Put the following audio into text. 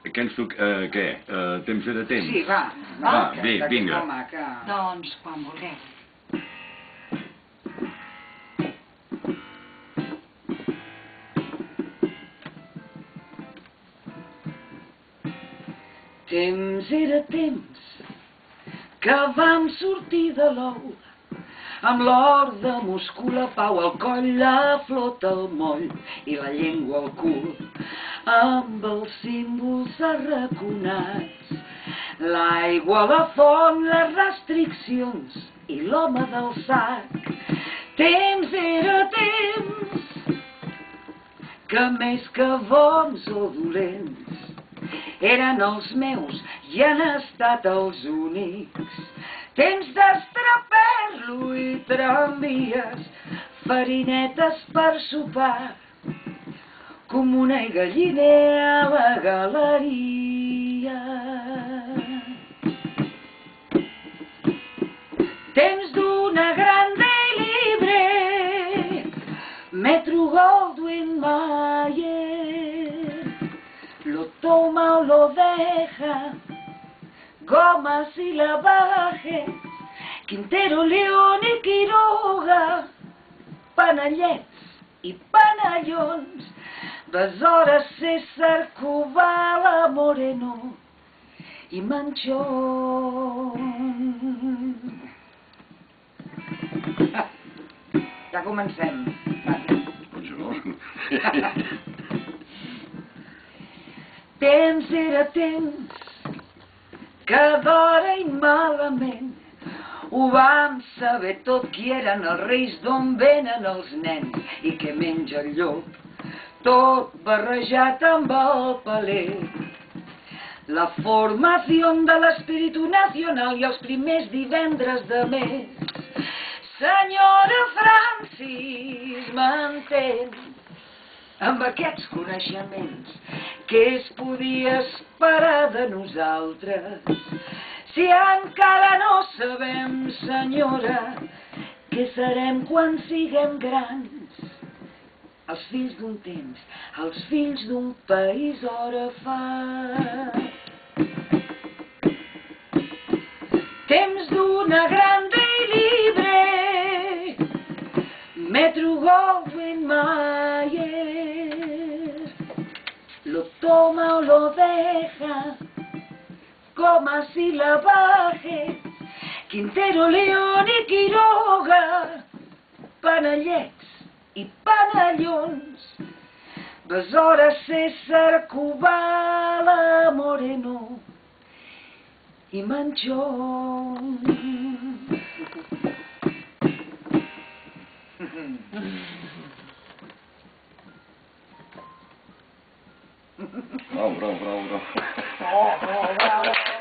Kens tu què? Temps de temps? Sí, va. Va, vinga. Home, que... Doncs, quan vulgueu. Temps era temps que vam sortir de l'ou amb l'or de múscul a pau al coll, la flota al moll i la llengua al cul, amb els símbols arraconats, l'aigua a la font, les restriccions i l'home del sac. Temps era temps que més que bons o dolents eren els meus i han estat els únics. Temps d'estraperlo i tramvies, farinetes per sopar, comuna i galliner a la galeria. Temps d'una grande libre, Metro Goldwyn Mayer, lo toma o lo deja, Gomas y Lavajes, Quintero, León y Quiroga, panellets i panellons, Besora, César, Cubala, Moreno i Manchón. Ja comencem. Temps era temps que d'hora i malament ho vam saber tot qui eren els reis, d'on venen els nens i què menja el llop, tot barrejat amb el paler. La formació de l'espíritu nacional i els primers divendres de mes. Senyora Francis, m'entén, amb aquests coneixements, què es podia esperar de nosaltres? Si encara no sabem, senyora, què serem quan siguem grans? Els fills d'un temps, els fills d'un país orfà. Temps d'una grande i libre, Metro Goldwyn Mayer, lo toma o lo deja, Gomas y Lavajes, Quintero, León y Quiroga, panellets i panellons, Besora, César, Cubala, Moreno i Manchón. Bravo, bravo, bravo, bravo. Bravo.